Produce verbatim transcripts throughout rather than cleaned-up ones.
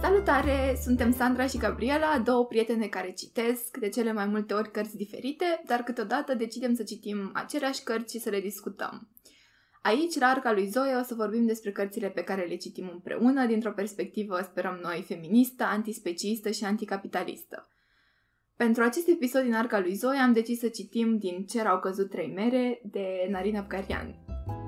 Salutare! Suntem Sandra și Gabriela, două prietene care citesc de cele mai multe ori cărți diferite, dar câteodată decidem să citim aceleași cărți și să le discutăm. Aici, la Arca lui Zoe, o să vorbim despre cărțile pe care le citim împreună, dintr-o perspectivă, sperăm noi, feministă, antispeciistă și anticapitalistă. Pentru acest episod din Arca lui Zoe am decis să citim Din cer au căzut trei mere de Narin Afgarian.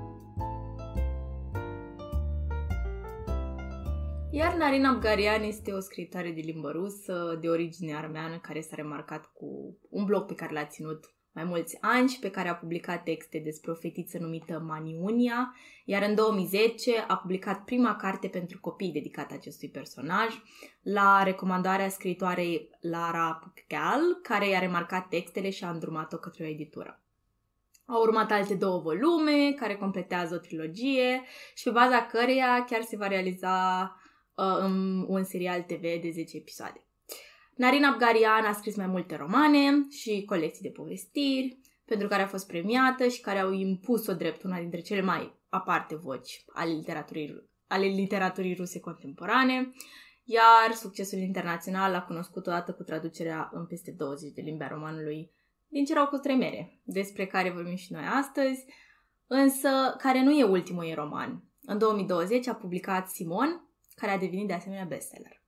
Iar Narin Afgarian este o scriitoare de limbă rusă, de origine armeană, care s-a remarcat cu un blog pe care l-a ținut mai mulți ani și pe care a publicat texte despre o fetiță numită Maniunia, iar în două mii zece a publicat prima carte pentru copii dedicată acestui personaj, la recomandarea scriitoarei Lara Pukgal, care i-a remarcat textele și a îndrumat-o către o editură. Au urmat alte două volume, care completează o trilogie și pe baza căreia chiar se va realiza uh, un serial T V de zece episoade. Narin Afgarian a scris mai multe romane și colecții de povestiri, pentru care a fost premiată și care au impus-o drept una dintre cele mai aparte voci ale literaturii, ale literaturii ruse contemporane, iar succesul internațional a cunoscut odată cu traducerea în peste douăzeci de limbi a romanului Din cer au căzut trei mere, despre care vorbim și noi astăzi, însă care nu e ultimul ei roman. În două mii douăzeci a publicat Simon, care a devenit de asemenea bestseller.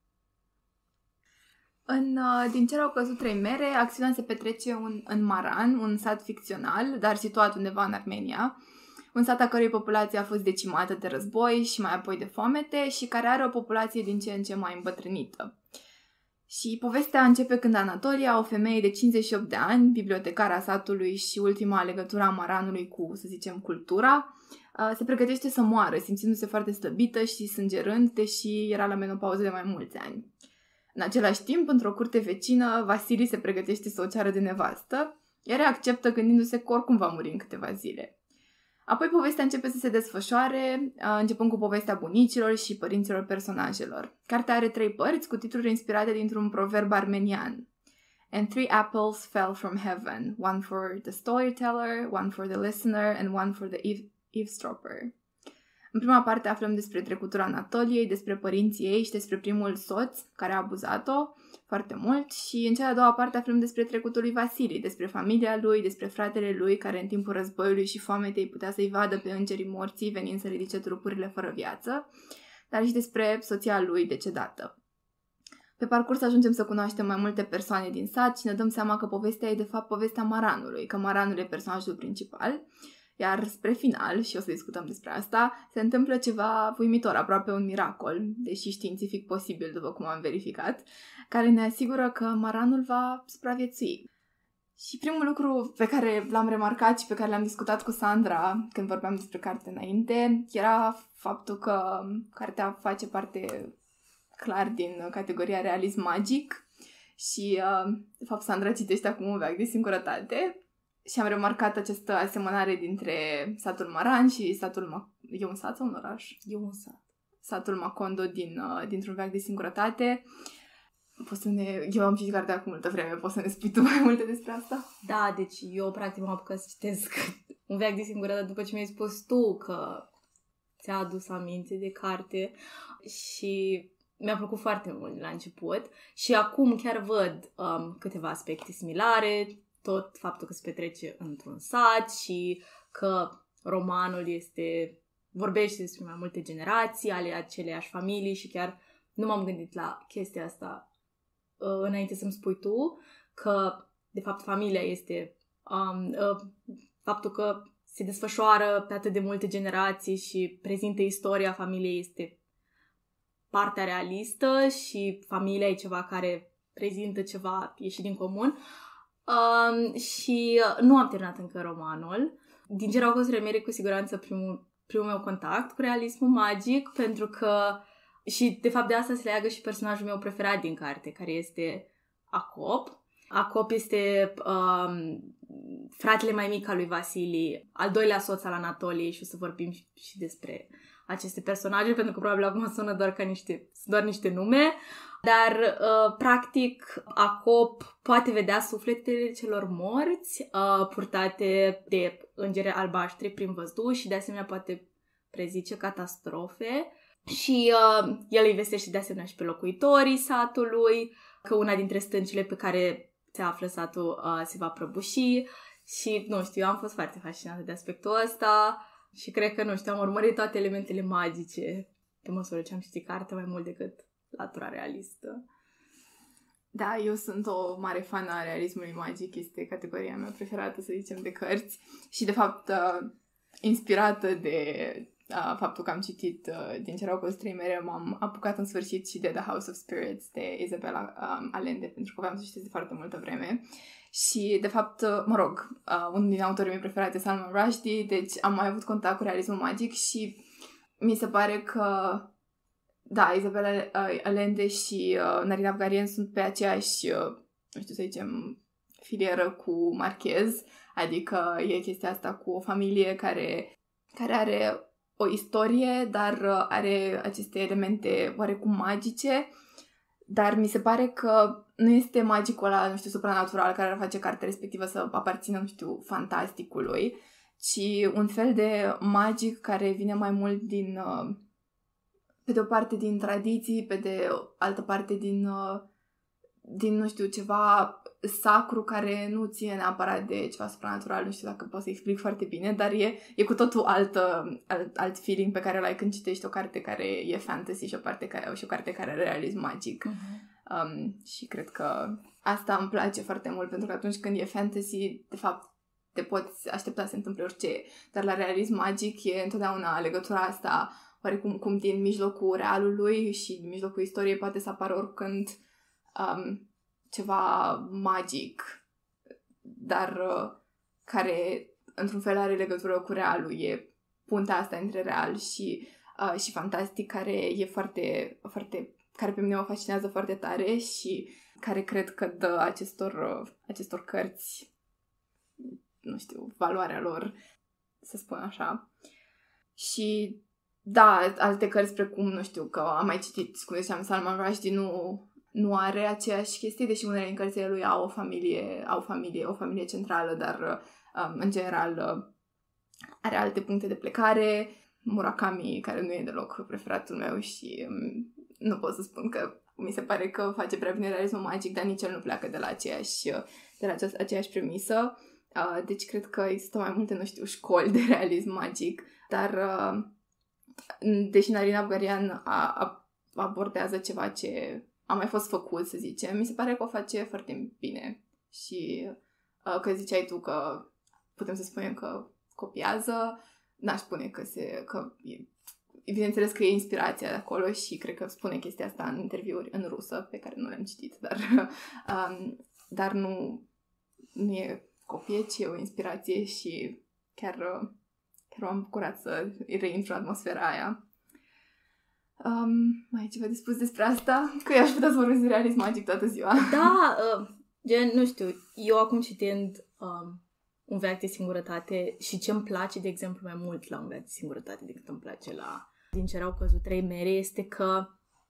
În uh, Din cer au căzut trei mere, acțiunea se petrece un, în Maran, un sat ficțional, dar situat undeva în Armenia, un sat a cărui populație a fost decimată de război și mai apoi de foamete și care are o populație din ce în ce mai îmbătrânită. Și povestea începe când Anatolia, o femeie de cincizeci și opt de ani, bibliotecara satului și ultima legătură a Maranului cu, să zicem, cultura, se pregătește să moară, simțindu-se foarte slăbită și sângerând, deși era la menopauză de mai mulți ani. În același timp, într-o curte vecină, Vasili se pregătește să o ceară de nevastă, iar ea acceptă gândindu-se că oricum va muri în câteva zile. Apoi povestea începe să se desfășoare, începând cu povestea bunicilor și părinților personajelor. Cartea are trei părți cu titluri inspirate dintr-un proverb armenian. And three apples fell from heaven, one for the storyteller, one for the listener and one for the eave- eavesdropper. În prima parte aflăm despre trecutul Anatoliei, despre părinții ei și despre primul soț care a abuzat-o foarte mult și în cea de-a doua parte aflăm despre trecutul lui Vasili, despre familia lui, despre fratele lui care în timpul războiului și foametei putea să-i vadă pe îngerii morții venind să ridice trupurile fără viață, dar și despre soția lui decedată. Pe parcurs ajungem să cunoaștem mai multe persoane din sat și ne dăm seama că povestea e de fapt povestea Maranului, că Maranul e personajul principal. Iar spre final, și o să discutăm despre asta, se întâmplă ceva uimitor, aproape un miracol, deși științific posibil, după cum am verificat, care ne asigură că Maranul va supraviețui. Și primul lucru pe care l-am remarcat și pe care l-am discutat cu Sandra când vorbeam despre carte înainte, era faptul că cartea face parte clar din categoria realism magic și, de fapt, Sandra citește acum Un veac de singurătate. Și am remarcat această asemănare dintre satul Maran și satul... Ma- e un sat sau un oraș? E un sat. Satul Macondo din, uh, dintr-un veac de singurătate. Poți să ne... Eu am citit cartea cu multă vreme, poți să ne spui tu mai multe despre asta? Da, deci eu practic m-am apucat să citesc Un veac de singurătate după ce mi-ai spus tu că ți-a adus aminte de carte și mi-a plăcut foarte mult la început și acum chiar văd um, câteva aspecte similare. Tot faptul că se petrece într-un sat și că romanul este, vorbește despre mai multe generații ale aceleiași familii și chiar nu m-am gândit la chestia asta uh, înainte să-mi spui tu, că de fapt familia este um, uh, faptul că se desfășoară pe atât de multe generații și prezintă istoria familiei este partea realistă și familia e ceva care prezintă ceva ieșit din comun. Um, și nu am terminat încă romanul. Din cer au căzut trei mere cu siguranță primul, primul meu contact cu realismul magic, pentru că și de fapt de asta se leagă și personajul meu preferat din carte, care este Acop. Acop este um, fratele mai mic al lui Vasili, al doilea soț al Anatoliei și o să vorbim și, și despre aceste personaje, pentru că probabil acum sună doar ca niște, doar niște nume. Dar, uh, practic, Acop poate vedea sufletele celor morți uh, purtate de îngeri albaștri prin văzduh și, de asemenea, poate prezice catastrofe Și uh, el îi vestește de asemenea și pe locuitorii satului, că una dintre stâncile pe care se află satul uh, se va prăbuși și, nu știu, eu am fost foarte fascinată de aspectul ăsta și cred că, nu știu, am urmărit toate elementele magice pe măsură ce am citit cartea mai mult decât latura realistă. Da, eu sunt o mare fană a realismului magic, este categoria mea preferată, să zicem, de cărți și, de fapt, uh, inspirată de uh, faptul că am citit uh, Din ce erau căzuți trei mere, m-am apucat în sfârșit și de The House of Spirits de Isabella um, Allende, pentru că aveam să citesc de foarte multă vreme. Și, de fapt, uh, mă rog, uh, unul din autorii mei preferate, Salman Rushdie, deci am mai avut contact cu realismul magic și mi se pare că da, Isabella Allende și uh, Narina Abgarian sunt pe aceeași, uh, nu știu să zicem, filieră cu Marquez, adică e chestia asta cu o familie care, care are o istorie, dar uh, are aceste elemente oarecum magice, dar mi se pare că nu este magicul ăla, nu știu, supranatural care ar face cartea respectivă să aparțină, nu știu, fantasticului, ci un fel de magic care vine mai mult din... Uh, pe de o parte din tradiții, pe de altă parte din, din, nu știu, ceva sacru care nu ține neapărat de ceva supranatural, nu știu dacă pot să explic foarte bine, dar e, e cu totul alt, alt, alt feeling pe care îl ai când citești o carte care e fantasy și o, parte care, și o carte care are realism magic. Uh-huh. Um, și cred că asta îmi place foarte mult, pentru că atunci când e fantasy, de fapt, te poți aștepta să se întâmple orice, dar la realism magic e întotdeauna legătura asta oarecum cum din mijlocul realului și din mijlocul istoriei poate să apară oricând um, ceva magic, dar uh, care într-un fel are legătură cu realul. E puntea asta între real și, uh, și fantastic, care e foarte, foarte, care pe mine mă fascinează foarte tare și care cred că dă acestor, uh, acestor cărți, nu știu, valoarea lor, să spun așa. Și da, alte cărți precum, nu știu, că am mai citit, cum ziceam, Salman Rushdie nu, nu are aceeași chestie, deși unele din cărțile lui au o familie, au familie, o familie centrală, dar um, în general are alte puncte de plecare. Murakami, care nu e deloc preferatul meu și um, nu pot să spun că mi se pare că face prea bine realismul magic, dar nici el nu pleacă de la aceeași, de la aceeași, aceeași premisă. Uh, deci cred că există mai multe, nu știu, școli de realism magic, dar... Uh, deși Narina Abgarian a, a, abordează ceva ce a mai fost făcut, să zicem, mi se pare că o face foarte bine și uh, că ziceai tu că putem să spunem că copiază, n-aș spune că se, că e, bineînțeles că e inspirația de acolo și cred că spune chestia asta în interviuri în rusă, pe care nu le-am citit, dar, um, dar nu, nu e copie, ci e o inspirație și chiar... Uh, Chiar m-am bucurat să reintru în atmosfera aia. Um, mai e ceva de spus despre asta? Că eu aș putea să vorbesc de realism magic toată ziua. Da, uh, gen, nu știu, eu acum citind um, Un veac de singurătate și ce îmi place, de exemplu, mai mult la Un veac de singurătate decât îmi place la Din ce erau căzut trei mere, este că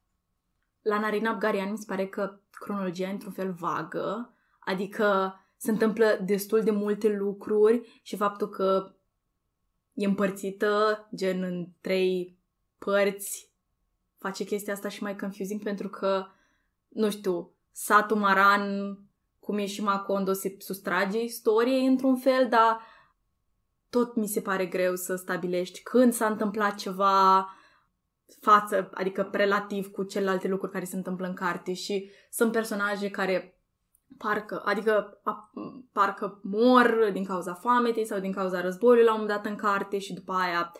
la Narina Abgarian mi se pare că cronologia e într-un fel vagă, adică se întâmplă destul de multe lucruri și faptul că e împărțită, gen, în trei părți, face chestia asta și mai confusing pentru că, nu știu, satul Maran, cum e și Macondo, se sustrage istoriei într-un fel, dar tot mi se pare greu să stabilești când s-a întâmplat ceva față, adică relativ cu celelalte lucruri care se întâmplă în carte și sunt personaje care parcă, adică parcă mor din cauza foametei sau din cauza războiului la un moment dat în carte și după aia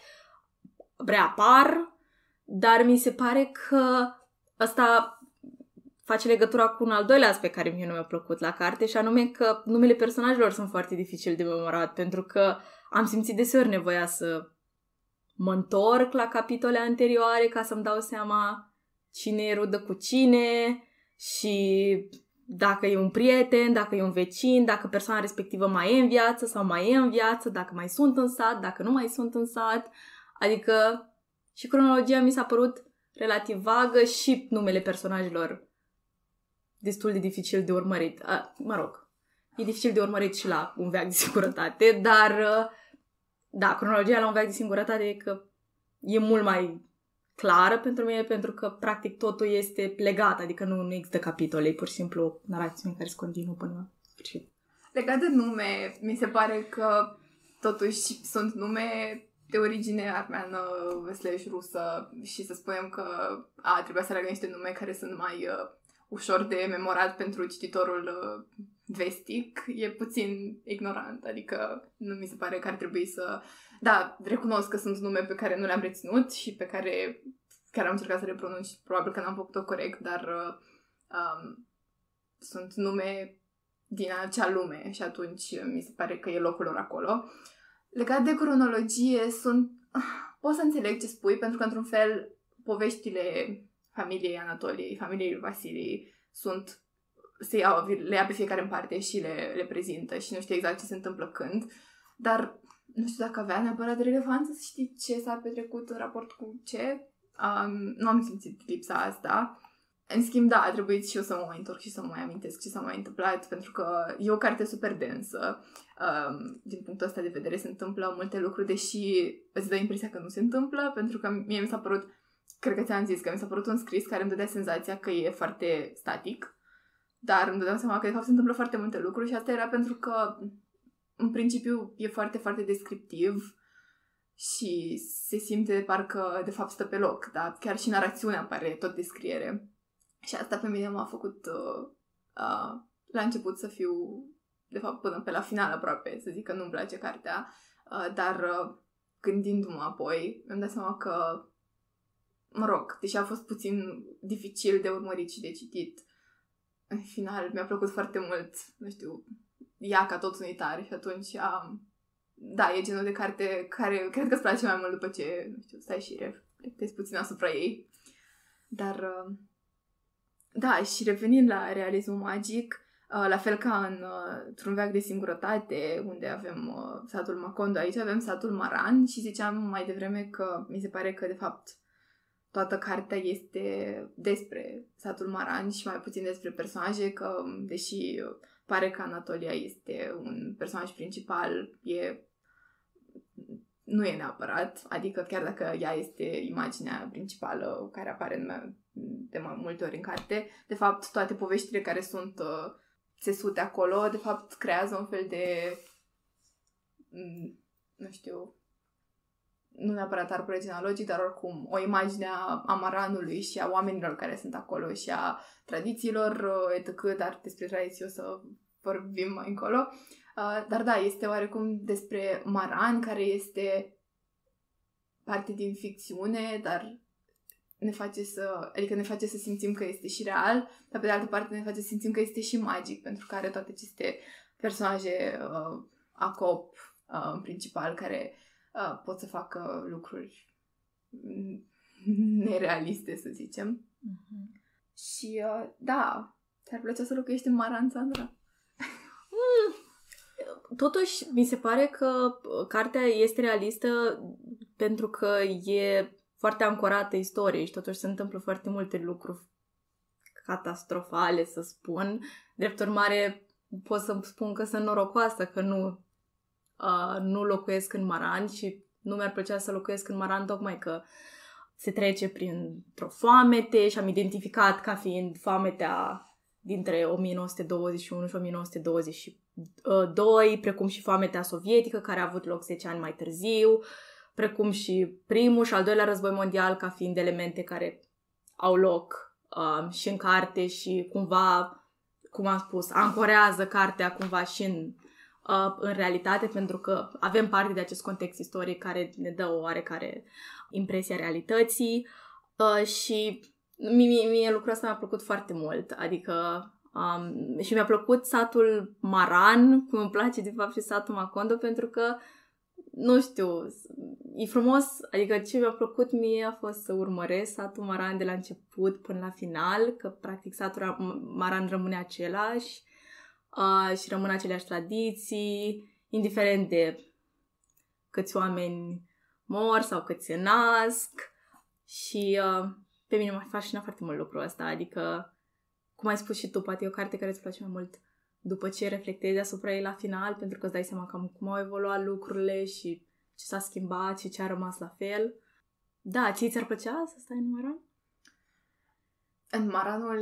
reapar, dar mi se pare că ăsta face legătura cu un al doilea aspect care mie nu mi-a plăcut la carte și anume că numele personajelor sunt foarte dificil de memorat pentru că am simțit deseori nevoia să mă întorc la capitole anterioare ca să-mi dau seama cine e rudă cu cine și dacă e un prieten, dacă e un vecin, dacă persoana respectivă mai e în viață sau mai e în viață, dacă mai sunt în sat, dacă nu mai sunt în sat. Adică și cronologia mi s-a părut relativ vagă și numele personajelor destul de dificil de urmărit. A, mă rog, e dificil de urmărit și la Un veac de singurătate, dar da, cronologia la Un veac de singurătate e că e mult mai clară pentru mine, pentru că practic totul este legat, adică nu, nu există capitole, pur și simplu narațiune care se continuă până la sfârșit. Legat de nume, mi se pare că totuși sunt nume de origine armeană slash rusă și să spunem că a, trebuia să aleagă niște nume care sunt mai uh, ușor de memorat pentru cititorul uh, vestic, e puțin ignorant, adică nu mi se pare că ar trebui să... Da, recunosc că sunt nume pe care nu le-am reținut și pe care chiar am încercat să le pronunț, probabil că n-am făcut-o corect, dar uh, um, sunt nume din acea lume și atunci mi se pare că e locul lor acolo. Legat de cronologie, sunt... pot să înțeleg ce spui, pentru că, într-un fel, poveștile familiei Anatoliei, familiei lui Vasilii, sunt... se iau, le ia pe fiecare în parte și le, le prezintă și nu știu exact ce se întâmplă când, dar nu știu dacă avea neapărat de relevanță să știi ce s-a petrecut în raport cu ce. Um, nu am simțit lipsa asta. În schimb, da, a trebuit și eu să mă mai întorc și să mă mai amintesc ce s-a mai întâmplat, pentru că e o carte super densă. Um, din punctul ăsta de vedere se întâmplă multe lucruri, deși îți dă impresia că nu se întâmplă, pentru că mie mi s-a părut, cred că ți-am zis, că mi s-a părut un scris care îmi dădea senzația că e foarte static, dar îmi dădeam seama că de fapt se întâmplă foarte multe lucruri și asta era pentru că în principiu e foarte, foarte descriptiv și se simte parcă de fapt stă pe loc, dar chiar și narațiunea pare tot descriere. Și asta pe mine m-a făcut uh, uh, la început să fiu, de fapt până pe la final aproape, să zic că nu-mi place cartea, uh, dar uh, gândindu-mă apoi, mi-am dat seama că, mă rog, deși a fost puțin dificil de urmărit și de citit, în final mi-a plăcut foarte mult, nu știu, ea ca toți unitari și atunci am... Da, e genul de carte care cred că îți place mai mult după ce, nu știu, stai și reflectezi puțin asupra ei. Dar, uh, da, și revenind la realismul magic, uh, la fel ca în, uh, într-un veac de singurătate, unde avem uh, satul Macondo, aici avem satul Maran și ziceam mai devreme că mi se pare că, de fapt, toată cartea este despre satul Maran și mai puțin despre personaje, că, deși pare că Anatolia este un personaj principal, e... nu e neapărat, adică chiar dacă ea este imaginea principală care apare de mai multe ori în carte, de fapt toate poveștile care sunt uh, țesute acolo, de fapt creează un fel de, nu știu, nu neapărat arbore genealogic, dar oricum o imagine a Maranului și a oamenilor care sunt acolo și a tradițiilor, et cetera, dar despre tradiții o să vorbim mai încolo. Uh, dar da, este oarecum despre Maran, care este parte din ficțiune, dar ne face să, adică ne face să simțim că este și real, dar pe de altă parte ne face să simțim că este și magic, pentru că are toate aceste personaje uh, acop, uh, în principal, care uh, pot să facă lucruri nerealiste, să zicem. Mm-hmm. Și uh, da, ți-ar plăcea să locuiești în Maran, Sandra? Mm. Totuși, mi se pare că cartea este realistă pentru că e foarte ancorată istoriei și totuși se întâmplă foarte multe lucruri catastrofale, să spun. Drept urmare, pot să spun că sunt norocoasă că nu, uh, nu locuiesc în Maran și nu mi-ar plăcea să locuiesc în Maran tocmai că se trece printr-o foamete și am identificat ca fiind foametea dintre o mie nouă sute douăzeci și unu și o mie nouă sute douăzeci și doi, precum și foametea sovietică, care a avut loc zece ani mai târziu, precum și primul și al doilea război mondial, ca fiind elemente care au loc uh, și în carte și cumva, cum am spus, ancorează cartea cumva și în, uh, în realitate, pentru că avem parte de acest context istoric care ne dă o oarecare impresie a realității uh, și mie, mie lucrul ăsta mi-a plăcut foarte mult, adică um, și mi-a plăcut satul Maran, cum îmi place de fapt și satul Macondo, pentru că nu știu, e frumos, adică ce mi-a plăcut mie a fost să urmăresc satul Maran de la început până la final, că practic satul Maran rămâne același uh, și rămân aceleași tradiții, indiferent de câți oameni mor sau câți se nasc și uh, pe mine m-a fascinat foarte mult lucrul ăsta, adică, cum ai spus și tu, poate e o carte care îți place mai mult după ce reflectezi asupra ei la final, pentru că îți dai seama cam cum au evoluat lucrurile și ce s-a schimbat și ce a rămas la fel. Da, ție ți-ar plăcea să stai în Maran? În Maranul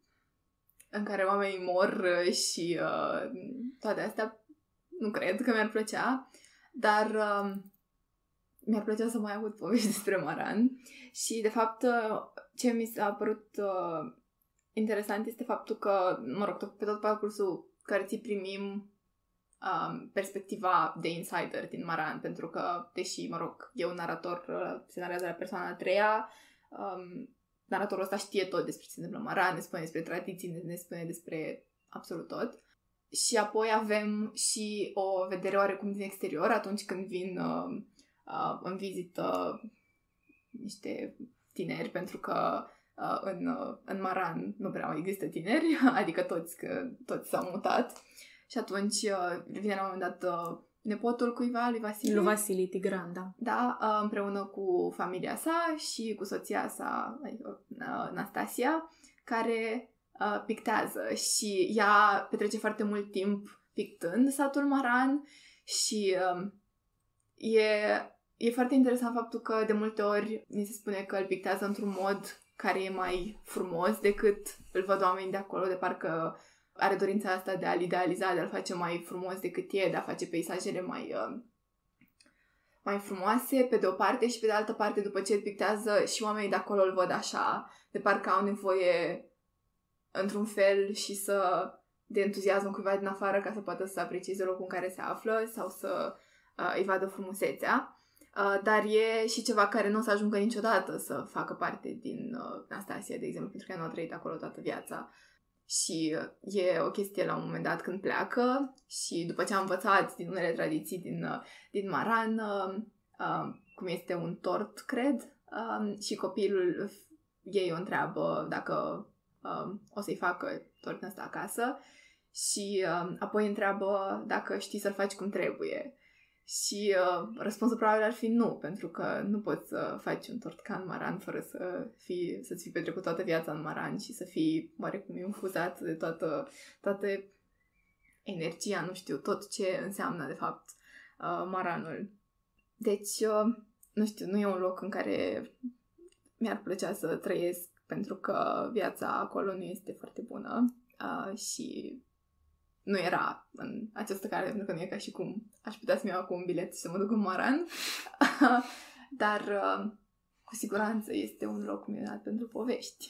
în care oamenii mor și uh, toate astea, nu cred că mi-ar plăcea, dar uh, mi-ar plăcea să mai aud povești despre Maran și, de fapt, uh, ce mi s-a părut uh, interesant este faptul că, mă rog, tot, pe tot parcursul cărții primim um, perspectiva de insider din Maran, pentru că, deși, mă rog, e un narator, uh, se narează la persoana a treia, um, naratorul ăsta știe tot despre ce se întâmplă în Maran, ne spune despre tradiții, ne, ne spune despre absolut tot. Și apoi avem și o vedere oarecum din exterior atunci când vin uh, uh, în vizită niște tineri, pentru că uh, în, uh, în Maran nu prea mai există tineri, adică toți, că toți s-au mutat. Și atunci uh, vine la un moment dat uh, nepotul cuiva, lui Vasile. Lui Vasile Tigran, da. Da, uh, împreună cu familia sa și cu soția sa, adică uh, Nastasia, care uh, pictează și ea petrece foarte mult timp pictând satul Maran și uh, e, e foarte interesant faptul că de multe ori ni se spune că îl pictează într-un mod care e mai frumos decât îl văd oamenii de acolo, de parcă are dorința asta de a-l idealiza, de a-l face mai frumos decât e, de a face peisajele mai, uh, mai frumoase, pe de o parte, și pe de altă parte, după ce îl pictează, și oamenii de acolo îl văd așa, de parcă au nevoie într-un fel și să de entuziasm cuiva din afară ca să poată să aprecieze locul în care se află sau să uh, îi vadă frumusețea. Uh, dar e și ceva care nu o să ajungă niciodată să facă parte din uh, Nastasia, de exemplu, pentru că ea nu a trăit acolo toată viața. Și e o chestie la un moment dat când pleacă și după ce am învățat din unele tradiții din, din Maran, uh, cum este un tort, cred, uh, și copilul ei o întreabă dacă uh, o să-i facă tortul ăsta acasă și uh, apoi întreabă dacă știi să-l faci cum trebuie. Și uh, răspunsul probabil ar fi nu, pentru că nu poți să faci un tort ca în Maran fără să fii, să-ți fi petrecut toată viața în Maran și să fii oarecum infuzat de toată, toată energia, nu știu, tot ce înseamnă de fapt uh, Maranul. Deci, uh, nu știu, nu e un loc în care mi-ar plăcea să trăiesc, pentru că viața acolo nu este foarte bună uh, și nu era în această carte, pentru că nu e ca și cum aș putea să-mi iau acum un bilet și să mă duc în Maran. Dar uh, cu siguranță este un loc minunat pentru povești.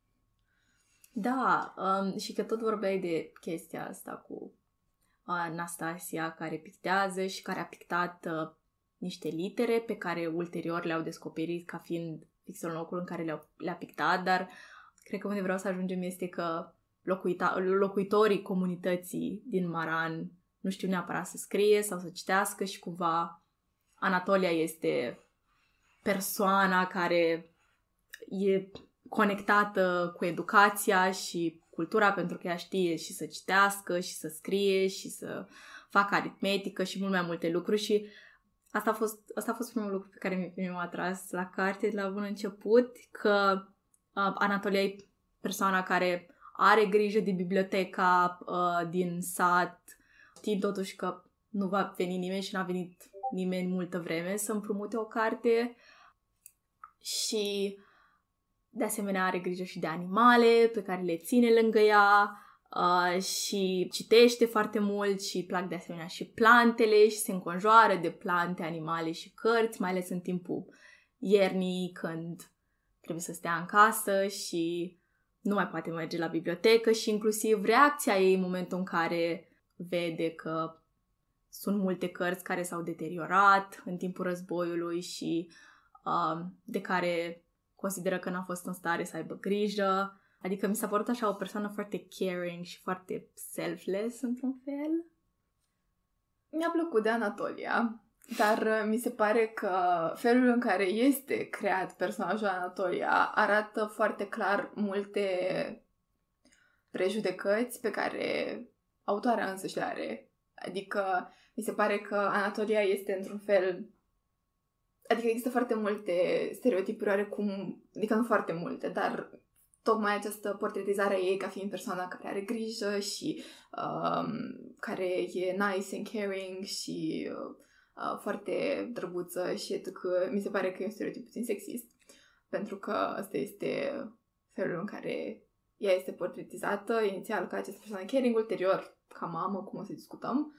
Da, um, și că tot vorbeai de chestia asta cu uh, Nastasia, care pictează și care a pictat uh, niște litere pe care ulterior le-au descoperit ca fiind fix în locul în care le-au, le-a pictat, dar cred că unde vreau să ajungem este că Locuita- locuitorii comunității din Maran nu știu neapărat să scrie sau să citească și cumva Anatolia este persoana care e conectată cu educația și cultura, pentru că ea știe și să citească și să scrie și să facă aritmetică și mult mai multe lucruri și asta a fost, asta a fost primul lucru pe care mi m-a atras la carte de la bun început, că uh, Anatolia e persoana care are grijă de biblioteca uh, din sat, știind totuși că nu va veni nimeni și n-a venit nimeni multă vreme să împrumute o carte și de asemenea are grijă și de animale pe care le ține lângă ea uh, și citește foarte mult și plac de asemenea și plantele și se înconjoară de plante, animale și cărți, mai ales în timpul iernii când trebuie să stea în casă și nu mai poate merge la bibliotecă și inclusiv reacția ei în momentul în care vede că sunt multe cărți care s-au deteriorat în timpul războiului și uh, de care consideră că n-a fost în stare să aibă grijă. Adică mi s-a părut așa o persoană foarte caring și foarte selfless într-un fel. Mi-a plăcut de Anatolia, dar mi se pare că felul în care este creat personajul Anatolia arată foarte clar multe prejudecăți pe care autoarea însăși le are. Adică mi se pare că Anatolia este într-un fel... Adică există foarte multe stereotipuri oarecum, adică nu foarte multe, dar tocmai această portretizare a ei ca fiind persoana care are grijă și um, care e nice and caring și uh, foarte drăguță și et cetera. Mi se pare că e un stereotip puțin sexist, pentru că asta este felul în care ea este portretizată, inițial ca această persoană caring, ulterior ca mamă, cum o să discutăm.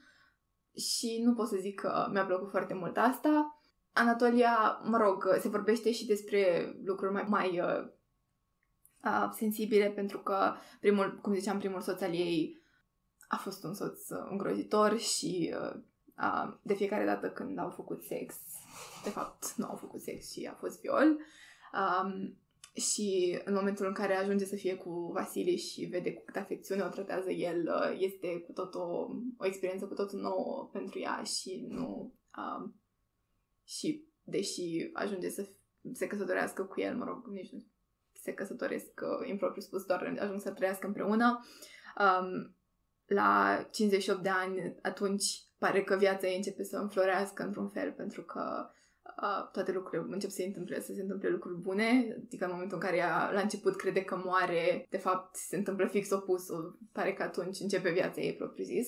Și nu pot să zic că mi-a plăcut foarte mult asta. Anatolia, mă rog, se vorbește și despre lucruri mai, mai uh, uh, sensibile, pentru că, primul, cum ziceam, primul soț al ei a fost un soț uh, îngrozitor și uh, uh, de fiecare dată când au făcut sex, de fapt nu au făcut sex și a fost viol. Um, și în momentul în care ajunge să fie cu Vasile și vede cu câtă afecțiune o tratează el, uh, este cu tot o, o experiență cu totul nouă pentru ea și nu... Uh, și deși ajunge să se căsătorească cu el, mă rog, nici nu se căsătoresc uh, impropriu spus, doar ajung să trăiască împreună. Um, la cincizeci și opt de ani, atunci pare că viața ei începe să înflorească într-un fel, pentru că uh, toate lucrurile încep să se întâmple, să se întâmple lucruri bune, adică în momentul în care ea la început crede că moare, de fapt se întâmplă fix opusul, pare că atunci începe viața ei propriu-zis.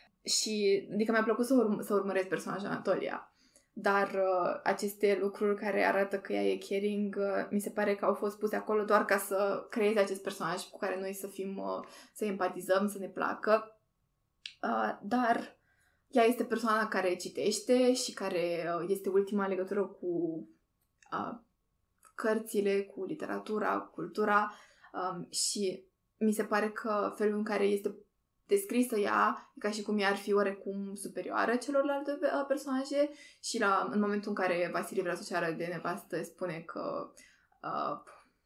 Și adică mi-a plăcut să, urm- să urmăresc personajul Anatolia. Dar uh, aceste lucruri care arată că ea e caring, uh, mi se pare că au fost puse acolo doar ca să creeze acest personaj cu care noi să fim, uh, să empatizăm, să ne placă. Uh, dar ea este persoana care citește și care uh, este ultima legătură cu uh, cărțile, cu literatura, cu cultura um, și mi se pare că felul în care este descrisă ea, ca și cum ea ar fi oarecum superioară celorlalte personaje și la, în momentul în care Vasile vrea să o ceară de nevastă, spune că uh,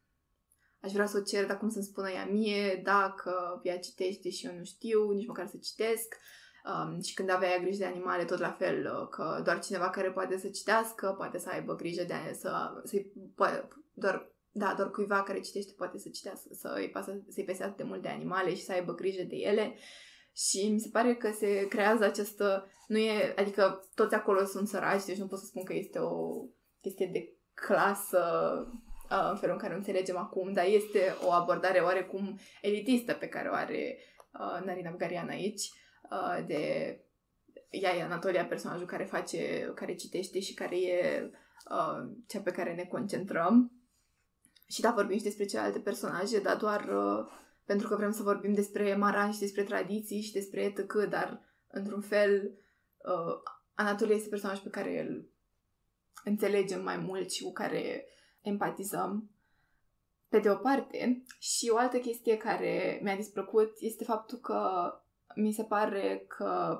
aș vrea să o cer, dar cum să-mi spună ea mie, dacă ea citește și eu nu știu, nici măcar să citesc. Um, și când avea ea grijă de animale, tot la fel, că doar cineva care poate să citească, poate să aibă grijă de să, să-i, poate, doar Da, doar cuiva care citește poate să citească, să-i, pasă, să-i pese atât de mult de animale și să aibă grijă de ele. Și mi se pare că se creează această... Nu e, adică toți acolo sunt săraci, deci nu pot să spun că este o chestie de clasă uh, în felul în care o înțelegem acum, dar este o abordare oarecum elitistă pe care o are uh, Narina Abgarian aici. Uh, de ea e Anatolia, personajul care face, care citește și care e uh, cea pe care ne concentrăm. Și da, vorbim și despre celelalte personaje, dar doar uh, pentru că vrem să vorbim despre Maran și despre tradiții și despre et cetera, dar într-un fel uh, Anatolia este personaj pe care îl înțelegem mai mult și cu care empatizăm pe de o parte. Și o altă chestie care mi-a displăcut este faptul că mi se pare că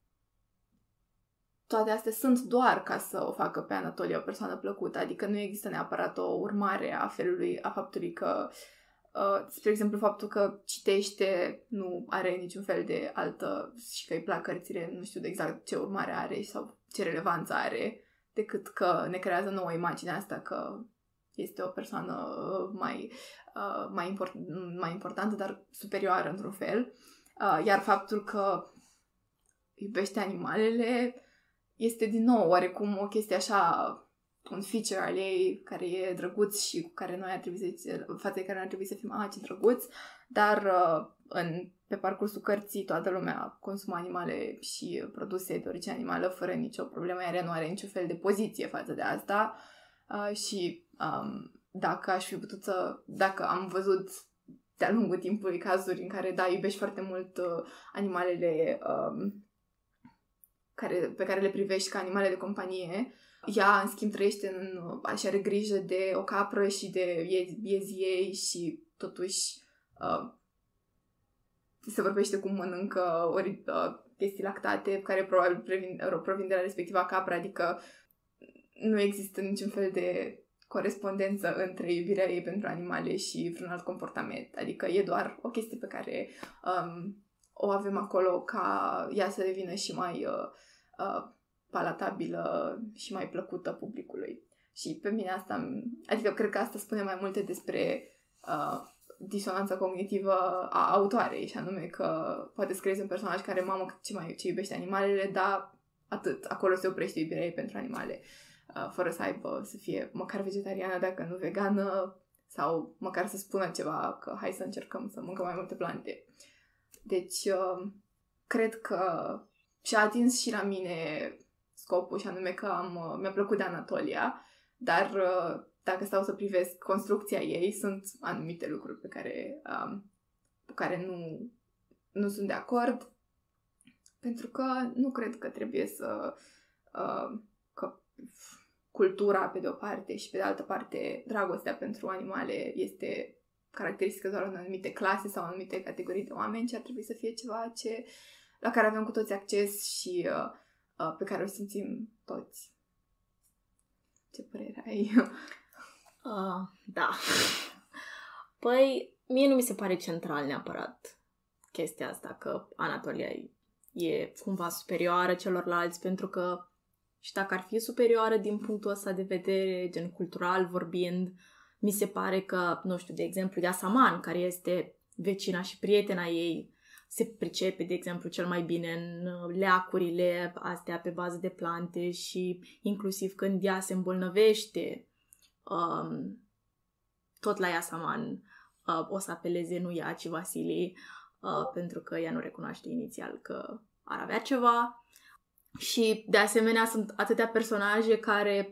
toate astea sunt doar ca să o facă pe Anatolia o persoană plăcută, adică nu există neapărat o urmare a felului, a faptului că, uh, spre exemplu, faptul că citește nu are niciun fel de altă și că îi plac cărțile, nu știu de exact ce urmare are sau ce relevanță are, decât că ne creează nouă imaginea asta că este o persoană mai, uh, mai, import, mai importantă, dar superioară într-un fel. Uh, iar faptul că iubește animalele este din nou oarecum o chestie așa, un feature al ei care e drăguț și cu care noi ar trebui să, față de care noi ar trebui să fim, a, ce drăguț, dar uh, în, pe parcursul cărții toată lumea consumă animale și produse de origine animală fără nicio problemă, iar ea nu are niciun fel de poziție față de asta uh, și um, dacă aș fi putut să, dacă am văzut de-a lungul timpului cazuri în care, da, iubești foarte mult uh, animalele um, care, pe care le privești ca animale de companie, ea, în schimb, trăiește în... și are grijă de o capră și de iezii ei și, totuși, uh, se vorbește cum mănâncă ori uh, chestii lactate, care probabil provin, provin de la respectiva capră, adică nu există niciun fel de corespondență între iubirea ei pentru animale și vreun alt comportament. Adică e doar o chestie pe care um, o avem acolo ca ea să devină și mai uh, uh, palatabilă și mai plăcută publicului. Și pe mine asta, adică cred că asta spune mai multe despre uh, disonanța cognitivă a autoarei, și anume că poate să creezi un personaj care, mamă, ce mai ce iubește animalele, dar atât, acolo se oprește iubirea ei pentru animale. Uh, fără să aibă, să fie măcar vegetariană, dacă nu vegană, sau măcar să spună ceva, că hai să încercăm să mâncăm mai multe plante. Deci, uh, cred că și-a atins și la mine scopul, și anume că am, mi-a plăcut de Anatolia, dar dacă stau să privesc construcția ei, sunt anumite lucruri pe care, um, pe care nu, nu sunt de acord, pentru că nu cred că trebuie să... Uh, că cultura, pe de o parte, și pe de altă parte, dragostea pentru animale este caracteristică doar în anumite clase sau în anumite categorii de oameni, ci ar trebui să fie ceva ce, la care avem cu toți acces și uh, uh, pe care o simțim toți. Ce părere ai? Uh, da. Păi, mie nu mi se pare central neapărat chestia asta, că Anatolia e cumva superioară celorlalți, pentru că și dacă ar fi superioară din punctul ăsta de vedere, gen cultural vorbind, mi se pare că, nu știu, de exemplu, Yasaman, care este vecina și prietena ei, se pricepe, de exemplu, cel mai bine în leacurile astea pe bază de plante și inclusiv când ea se îmbolnăvește, um, tot la Yasaman uh, o să apeleze nu ea, ci Vasily, uh, pentru că ea nu recunoaște inițial că ar avea ceva. Și, de asemenea, sunt atâtea personaje care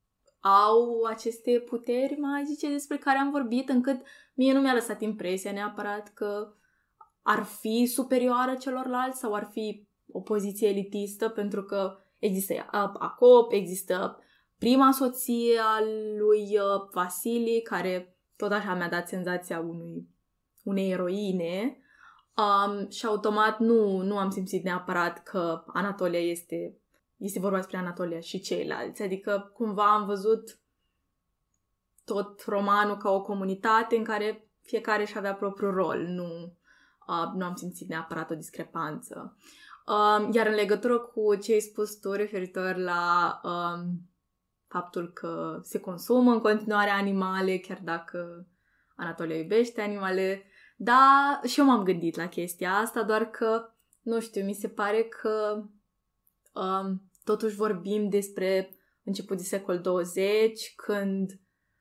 au aceste puteri magice despre care am vorbit, încât mie nu mi-a lăsat impresia neapărat că ar fi superioară celorlalți sau ar fi o poziție elitistă, pentru că există Acop, există prima soție a lui Vasily, care tot așa mi-a dat senzația unui, unei eroine. Um, și automat nu, nu am simțit neapărat că Anatolia este, este vorba despre Anatolia și ceilalți. Adică cumva am văzut tot romanul ca o comunitate în care fiecare își avea propriul rol. Nu, uh, nu am simțit neapărat o discrepanță. Um, iar în legătură cu ce ai spus tu referitor la um, faptul că se consumă în continuare animale, chiar dacă Anatolia iubește animale, da, și eu m-am gândit la chestia asta, doar că, nu știu, mi se pare că um, totuși vorbim despre început de secol douăzeci, când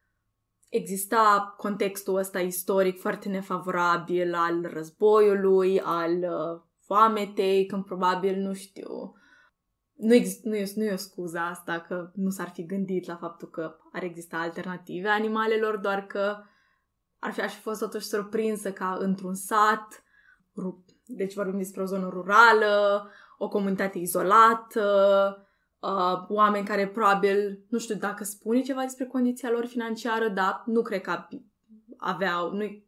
exista contextul ăsta istoric foarte nefavorabil al războiului, al uh, foametei, când probabil, nu știu, nu, ex- nu, e, nu e o scuză asta că nu s-ar fi gândit la faptul că ar exista alternative animalelor, doar că ar fi, aș fi fost totuși surprinsă ca într-un sat, deci vorbim despre o zonă rurală, o comunitate izolată, uh, oameni care probabil, nu știu dacă spune ceva despre condiția lor financiară, dar nu cred că aveau, nu,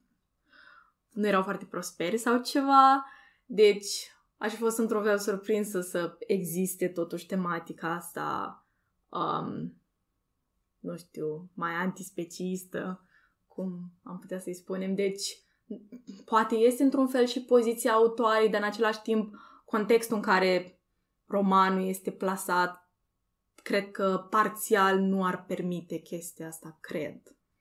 nu erau foarte prosperi sau ceva, deci aș fi fost într-o fel surprinsă să existe totuși tematica asta, um, nu știu, mai antispeciistă, cum am putea să-i spunem. Deci, poate este într-un fel și poziția autoarei, dar în același timp contextul în care romanul este plasat, cred că parțial nu ar permite chestia asta, cred.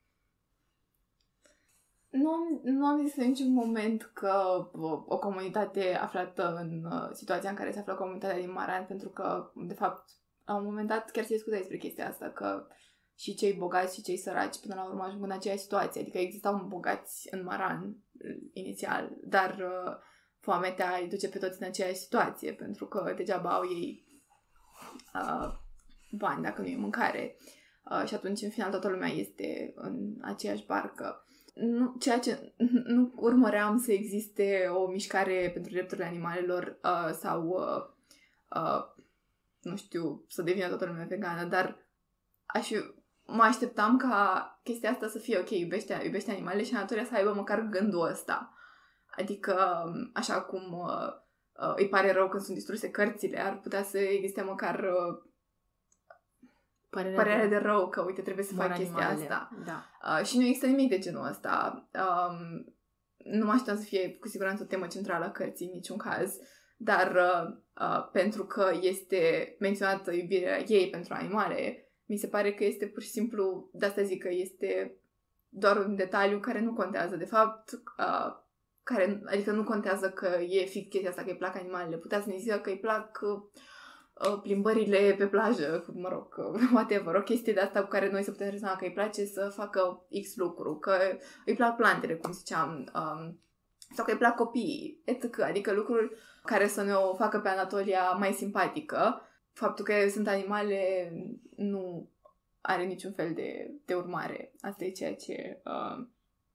Nu am, nu am zis în niciun moment că o comunitate aflată în situația în care se află comunitatea din Maran, pentru că, de fapt, la un moment dat chiar se discuta despre chestia asta, că și cei bogați și cei săraci până la urmă ajung în aceeași situație. Adică existau bogați în Maran inițial, dar uh, foametea îi duce pe toți în aceeași situație, pentru că degeaba au ei uh, bani dacă nu e mâncare. Uh, și atunci, în final, toată lumea este în aceeași barcă. Nu, ceea ce nu urmăream să existe o mișcare pentru drepturile animalelor uh, sau, uh, uh, nu știu, să devină toată lumea vegană, dar aș fi, mă așteptam ca chestia asta să fie ok, iubește, iubește animalele și Anatolia să aibă măcar gândul ăsta. Adică, așa cum uh, uh, îi pare rău când sunt distruse cărțile, ar putea să existe măcar uh, Părerea, părerea de rău că, uite, trebuie să fac chestia animale. asta. Da. Uh, și nu există nimic de genul ăsta. Um, nu mă așteptam să fie cu siguranță o temă centrală a cărții în niciun caz, dar uh, uh, pentru că este menționată iubirea ei pentru animale, mi se pare că este pur și simplu, de asta zic că este doar un detaliu care nu contează. De fapt, uh, care, adică nu contează că e fix chestia asta, că îi plac animalele. Putea să ne zică că îi plac uh, plimbările pe plajă, mă rog, whatever, o chestie de asta cu care noi să putem rezona că îi place să facă X lucru, că îi plac plantele, cum ziceam, um, sau că îi plac copiii, et cetera. Adică lucruri care să ne o facă pe Anatolia mai simpatică. faptul că sunt animale nu are niciun fel de, de urmare. Asta e ceea ce uh,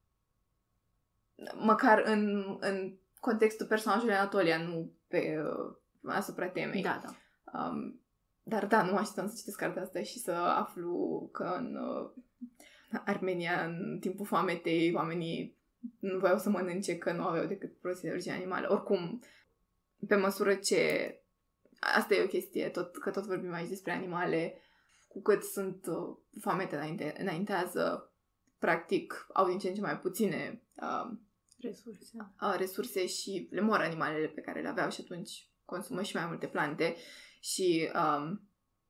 măcar în, în contextul personajului Anatolia, nu pe uh, asupra temei. Da, da. Um, dar da, nu mă așteptam să citesc cartea asta și să aflu că în uh, Armenia, în timpul foametei, oamenii nu voiau să mănânce, că nu aveau decât prostii de origine animală. Oricum, pe măsură ce... Asta e o chestie, tot, că tot vorbim aici despre animale, cu cât sunt uh, foamete înainte, înaintează, practic, au din ce în ce mai puține uh, resurse. Uh, resurse și le mor animalele pe care le aveau și atunci consumă și mai multe plante și um,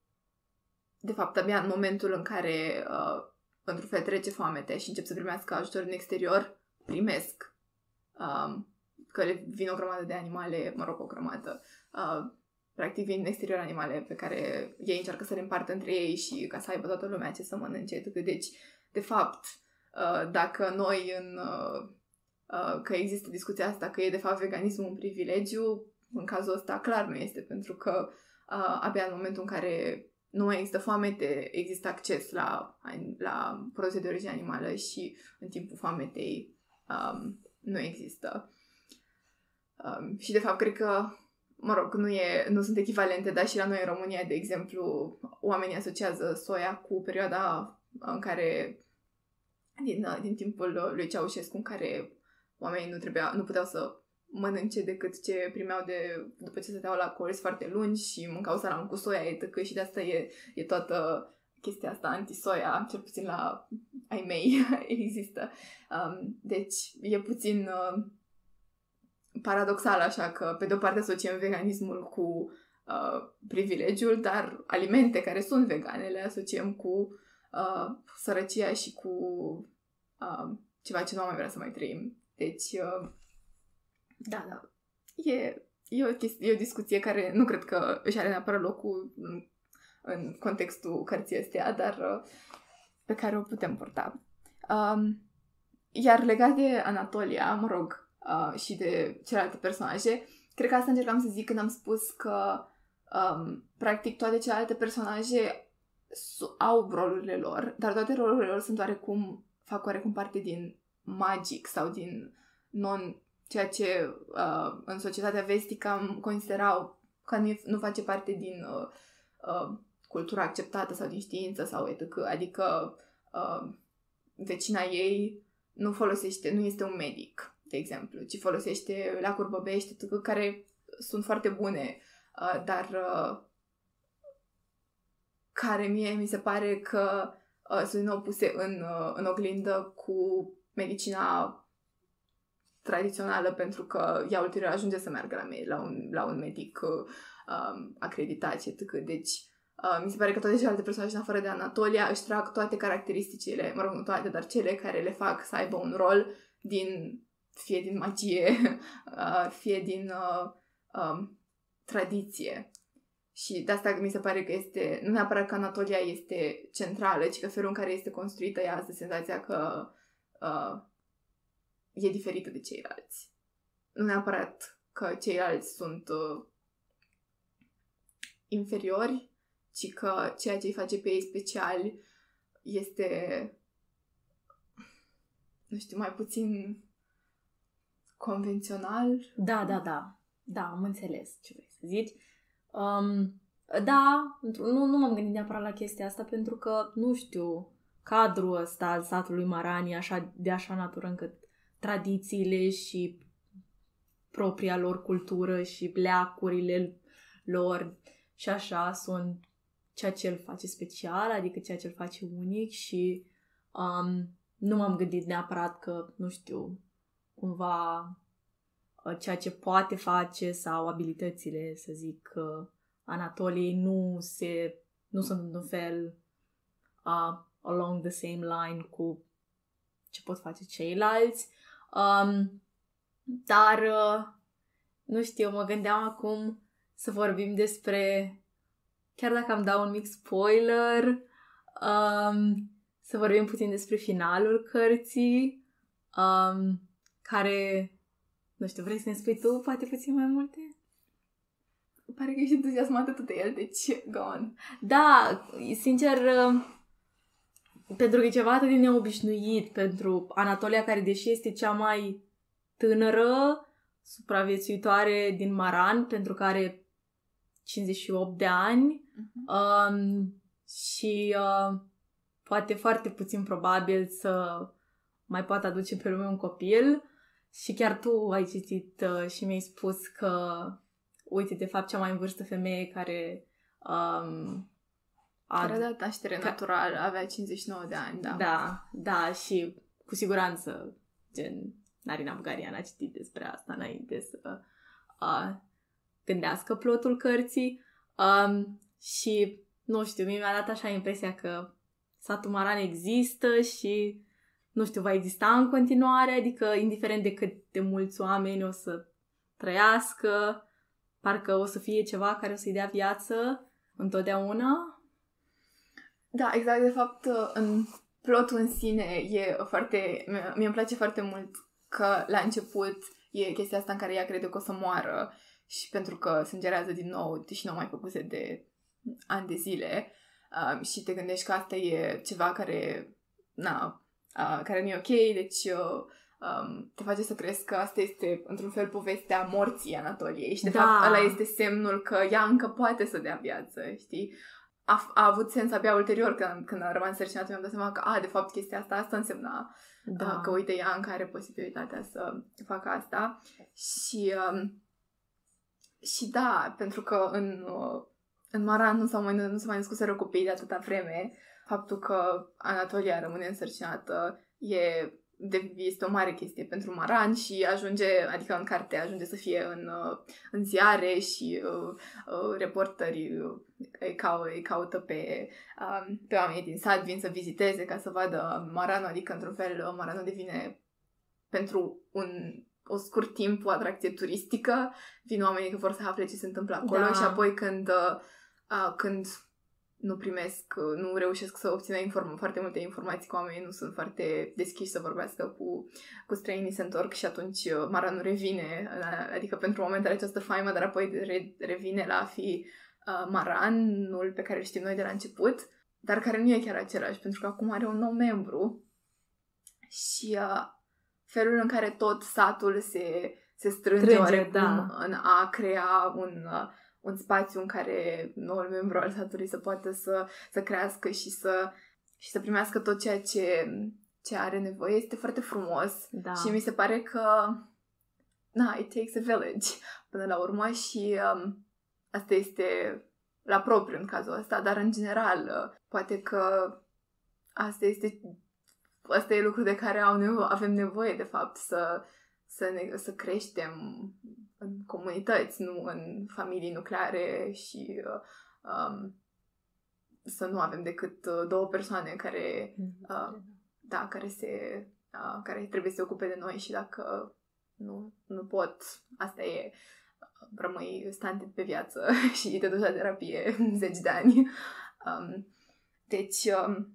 de fapt abia în momentul în care uh, într-un fel trece foamete și încep să primească ajutor din exterior, primesc um, că le vin o grămadă de animale, mă rog, o grămadă uh, practic vin din exterior animale pe care ei încearcă să le împartă între ei și ca să aibă toată lumea ce să mănânce. Deci, de fapt, uh, dacă noi în uh, uh, că există discuția asta că e de fapt veganismul un privilegiu, în cazul ăsta clar nu este, pentru că uh, abia în momentul în care nu mai există foamete, există acces la, la produse de origine animală și în timpul foametei um, nu există. Um, și de fapt cred că, mă rog, nu, e, nu sunt echivalente, dar și la noi în România, de exemplu, oamenii asociază soia cu perioada în care, din, din timpul lui Ceaușescu, în care oamenii nu, trebuia, nu puteau să mănânce decât ce primeau de, după ce stăteau la colți foarte lungi și mâncau salam cu soia, etc. Și de asta e, e toată chestia asta anti-soia, cel puțin la ai mei există. Um, deci e puțin uh, paradoxal așa că pe de o parte asociem veganismul cu uh, privilegiul, dar alimente care sunt vegane le asociem cu uh, sărăcia și cu uh, ceva ce nu am mai vrea să mai trăim. Deci uh, da, da. E, e, o chestie, e o discuție care nu cred că își are neapărat locul în, în contextul cărții astea, dar uh, pe care o putem purta. Um, iar legat de Anatolia, mă rog, uh, și de celelalte personaje, cred că asta încercam să zic când am spus că um, practic toate celelalte personaje au rolurile lor, dar toate rolurile lor sunt oarecum, fac oarecum parte din magic sau din non... ceea ce uh, în societatea vestică considerau că nu, nu face parte din uh, uh, cultura acceptată sau din știință sau et cetera. Adică uh, vecina ei nu folosește, nu este un medic, de exemplu, ci folosește lacuri băbești, et cetera, care sunt foarte bune, uh, dar uh, care mie mi se pare că uh, sunt din nou puse în, uh, în oglindă cu medicina tradițională, pentru că ea ulterior ajunge să meargă la, me- la, un, la un medic um, acreditat, et cetera. Deci, uh, mi se pare că toate celelalte personaje, în afară de Anatolia, își trag toate caracteristicile, mă rog, nu toate, dar cele care le fac să aibă un rol din, fie din magie, uh, fie din uh, um, tradiție. Și de asta mi se pare că este, nu neapărat că Anatolia este centrală, ci că felul în care este construită ea asta senzația că uh, e diferită de ceilalți. Nu neapărat că ceilalți sunt uh, inferiori, ci că ceea ce îi face pe ei speciali este, nu știu, mai puțin convențional. Da, da, da. Da, am înțeles ce vrei să zici. Um, da, nu, nu m-am gândit neapărat la chestia asta pentru că, nu știu, cadrul ăsta al satului Marani așa, de așa natură încât tradițiile și propria lor cultură și leacurile lor și așa sunt ceea ce îl face special, adică ceea ce îl face unic și um, nu m-am gândit neapărat că, nu știu, cumva ceea ce poate face sau abilitățile, să zic, Anatoliei nu se nu sunt într-un fel uh, along the same line cu ce pot face ceilalți. Um, dar, uh, nu știu, mă gândeam acum să vorbim despre, chiar dacă am dau un mic spoiler, um, să vorbim puțin despre finalul cărții, um, care, nu știu, vrei să ne spui tu poate puțin mai multe? pare că ești entuziasmată tot de el, deci go on. Da, sincer, pentru că e ceva atât de neobișnuit pentru Anatolia, care deși este cea mai tânără supraviețuitoare din Maran, pentru că are cincizeci și opt de ani uh-huh. um, și uh, poate foarte puțin probabil să mai poată aduce pe lume un copil. Și chiar tu ai citit uh, și mi-ai spus că, uite, de fapt, cea mai în vârstă femeie care um, a care a dat naștere ca... natural, avea cincizeci și nouă de ani, da. Da, da, și cu siguranță, gen, Narina Bugarian a citit despre asta înainte să uh, gândească plotul cărții. Um, și, nu știu, mie mi-a dat așa impresia că satul Maran există și, nu știu, va exista în continuare, adică indiferent de cât de mulți oameni o să trăiască, parcă o să fie ceva care o să-i dea viață întotdeauna. Da, exact, de fapt, în plotul în sine e foarte... Mie îmi place foarte mult că la început e chestia asta în care ea crede că o să moară și pentru că sângerează din nou, deși nu mai făcuse de ani de zile, um, și te gândești că asta e ceva care, na, uh, care nu e ok, deci uh, um, te face să crezi că asta este, într-un fel, povestea morții Anatoliei și, de da. fapt, ăla este semnul că ea încă poate să dea viață, știi? A, a avut sens abia ulterior când, când a rămas însărcinată, mi-am dat seama că, a, de fapt, chestia asta, asta însemna da. uh, că, uite, ea încă are posibilitatea să facă asta. Și, um, și da, pentru că în, uh, în Maran nu s-a mai, nu s-a mai născuseră copii de atâta vreme, faptul că Anatolia rămâne însărcinată e... De, este o mare chestie pentru Maran și ajunge, adică în carte ajunge să fie în, în ziare și uh, uh, reporterii uh, îi, cau, îi caută pe, uh, pe oamenii din sat, vin să viziteze ca să vadă Maranul, adică într-un fel Maranul devine pentru un, o scurt timp o atracție turistică, vin oamenii că vor să afle ce se întâmplă acolo da. Și apoi când, uh, când nu primesc, nu reușesc să obțină inform- foarte multe informații, că oamenii nu sunt foarte deschiși să vorbească cu, cu străinii, se întorc și atunci Maranul revine, adică pentru un moment are această faimă, dar apoi re- revine la a fi uh, Maranul pe care îl știm noi de la început, dar care nu e chiar același, pentru că acum are un nou membru și uh, felul în care tot satul se, se strânge Trânge, oarecum da. în a crea un... Uh, un spațiu în care noul membru al satului să poată să, să crească și să, și să primească tot ceea ce, ce are nevoie. Este foarte frumos da. Și mi se pare că na, it takes a village până la urmă și um, asta este la propriu în cazul ăsta, dar în general poate că asta este asta e lucru de care au nevo- avem nevoie de fapt să, să, ne, să creștem în comunități, nu în familii nucleare și uh, um, să nu avem decât uh, două persoane care, uh, da, care, se, uh, care trebuie să se ocupe de noi și dacă nu, nu pot, asta e, rămâi standard pe viață și te duci la terapie zeci de ani. Um, deci, um,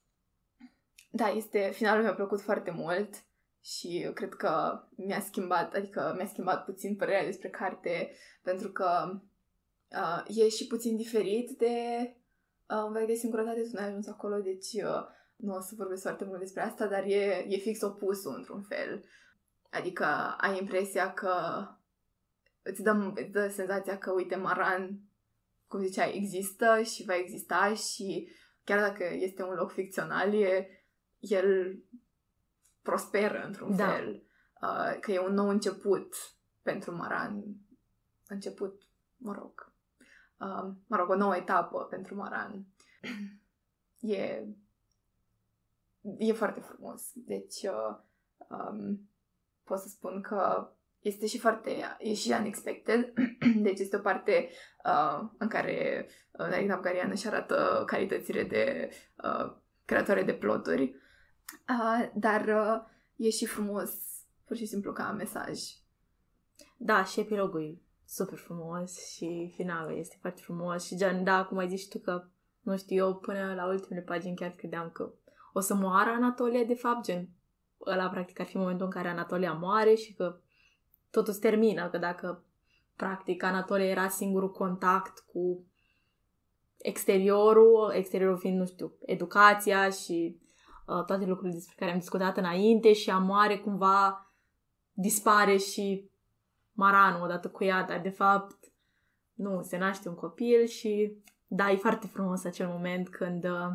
da, este, finalul mi-a plăcut foarte mult. Și cred că mi-a schimbat, adică mi-a schimbat puțin părerea despre carte, pentru că uh, e și puțin diferit de uh, un veac de singurătate, tu n-ai ajuns acolo, deci uh, nu o să vorbesc foarte mult despre asta, dar e, e fix opusul într-un fel. Adică ai impresia că îți dă, îți dă senzația că, uite, Maran, cum ziceai, există și va exista și chiar dacă este un loc ficțional, e, el... prosperă într-un da. fel, uh, că e un nou început pentru Maran. Început, mă rog, uh, mă rog, o nouă etapă pentru Maran. E, e foarte frumos. Deci, uh, um, pot să spun că este și foarte, e și unexpected. Deci este o parte uh, în care uh, Narina Bugarian își arată calitățile de uh, creatoare de ploturi. Uh, dar uh, e și frumos, pur și simplu, ca mesaj. Da, și epilogul e super frumos și finalul este foarte frumos și gen, da, cum ai zis tu că, nu știu, eu până la ultimele pagini chiar credeam că o să moară Anatolia, de fapt, gen, ăla practic ar fi momentul în care Anatolia moare și că totul se termină, că dacă practic Anatolia era singurul contact cu exteriorul, exteriorul fiind, nu știu, educația și uh, toate lucrurile despre care am discutat înainte și Amoare cumva dispare și Maranul odată cu ea, dar de fapt nu, se naște un copil și da, e foarte frumos acel moment când uh,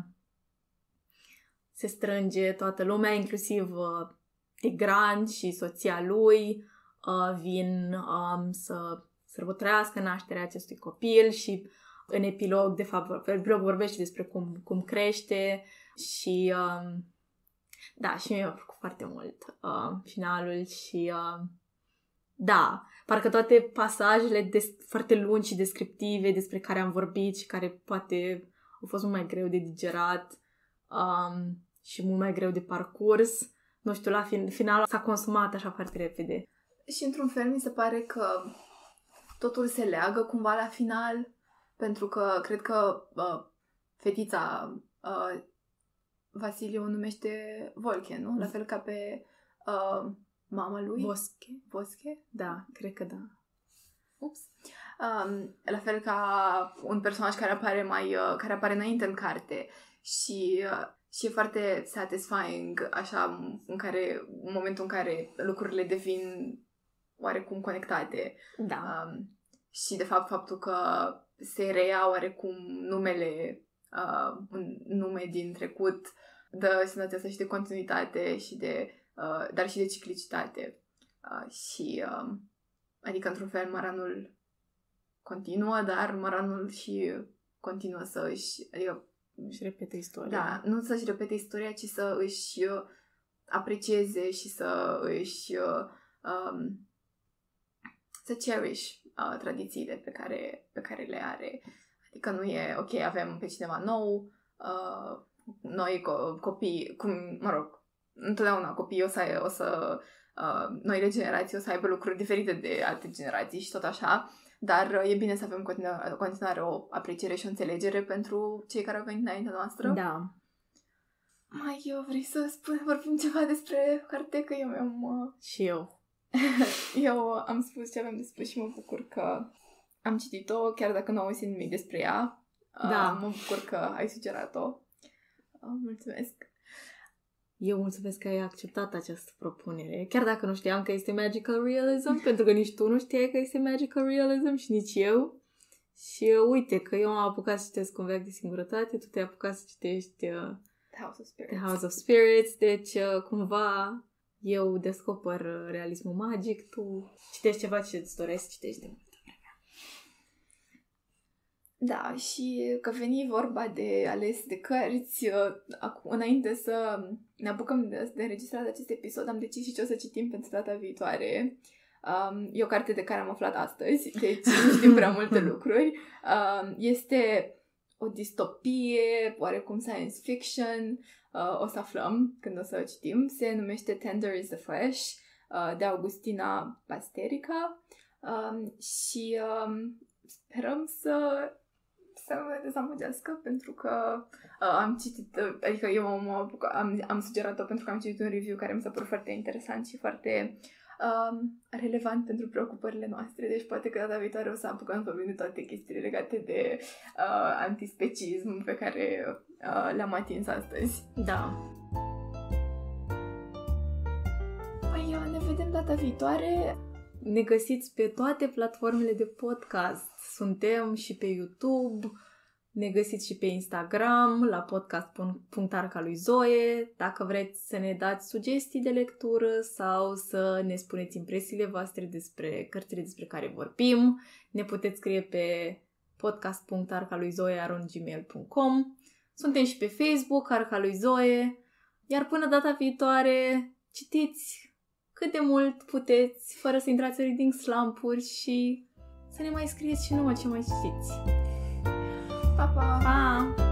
se strânge toată lumea, inclusiv uh, Tigran și soția lui uh, vin um, să sărbătorească nașterea acestui copil și în epilog, de fapt, epilog vorbește despre cum, cum crește și um, da, și mie mi-a plăcut foarte mult uh, finalul și uh, da, parcă toate pasajele des- foarte lungi și descriptive despre care am vorbit și care poate au fost mult mai greu de digerat um, și mult mai greu de parcurs, nu știu, la fin- final s-a consumat așa foarte repede. Și într-un fel mi se pare că totul se leagă cumva la final, pentru că cred că uh, fetița uh, Vasile o numește Volche, nu? La fel ca pe uh, mama lui. Bosche? Bosche? Da, cred că da. Ups. Um, la fel ca un personaj care apare mai uh, care apare înainte în carte și uh, și e foarte satisfying așa în care în momentul în care lucrurile devin oarecum conectate. Da. Um, și de fapt faptul că se reia oarecum numele uh, un nume din trecut dă senzația asta și de continuitate și de uh, dar și de ciclicitate. Uh, și uh, adică într-un fel Maranul continuă, dar Maranul și continuă să își adică își repete istoria. Da, nu să-și repete istoria, ci să își uh, aprecieze și să își uh, um, să cherish uh, tradițiile pe care, pe care le are. Adică nu e, ok, avem pe cineva nou, uh, noi co- copii, cum, mă rog, întotdeauna copiii o să, o să uh, noile generații o să aibă lucruri diferite de alte generații și tot așa, dar uh, e bine să avem continu- continuare o apreciere și o înțelegere pentru cei care au venit înaintea noastră. Da. Mai eu vrei să spun, vorbim ceva despre carte, că eu mi-am... Uh... Și eu. Eu am spus ce aveam de spus și mă bucur că am citit-o, chiar dacă nu am auzit nimic despre ea. Da. Uh, mă bucur că ai sugerat-o. Uh, mulțumesc! Eu mulțumesc că ai acceptat această propunere. Chiar dacă nu știam că este magical realism, pentru că nici tu nu știai că este magical realism și nici eu. Și uite că eu am apucat să citesc Un veac de singurătate, tu te-ai apucat să citești uh, The House of Spirits. The House of Spirits, deci uh, cumva eu descoper realismul magic, tu citești ceva ce îți dorești să citești de multă vreme. Da, și că veni vorba de ales de cărți, uh, acum, înainte să ne apucăm de, de înregistrat acest episod, am decis și ce o să citim pentru data viitoare. Um, e o carte de care am aflat astăzi, deci nu știm prea multe lucruri. Um, este o distopie, oarecum science fiction, uh, o să aflăm când o să o citim. Se numește Tender is the Flesh, uh, de Augustina Basterica um, și um, sperăm să, să mă dezamăgească pentru că uh, am citit, uh, adică eu am, am, am sugerat-o pentru că am citit un review care mi s-a părut foarte interesant și foarte Um, relevant pentru preocupările noastre, deci poate că data viitoare o să apucăm să vorbim de toate chestiile legate de uh, antispecism pe care uh, le-am atins astăzi. Da. Păi, ne vedem data viitoare. Ne găsiți pe toate platformele de podcast. Suntem și pe YouTube, ne găsiți și pe Instagram, la podcast punct arca lui Zoe. Dacă vreți să ne dați sugestii de lectură sau să ne spuneți impresiile voastre despre cărțile despre care vorbim, ne puteți scrie pe podcast punct arca lui zoe arond gmail punct com. Suntem și pe Facebook, Arca lui Zoe. Iar până data viitoare, citiți cât de mult puteți, fără să intrați în reading slump-uri și să ne mai scrieți și nouă ce mai citiți. Pa, pa! Pa!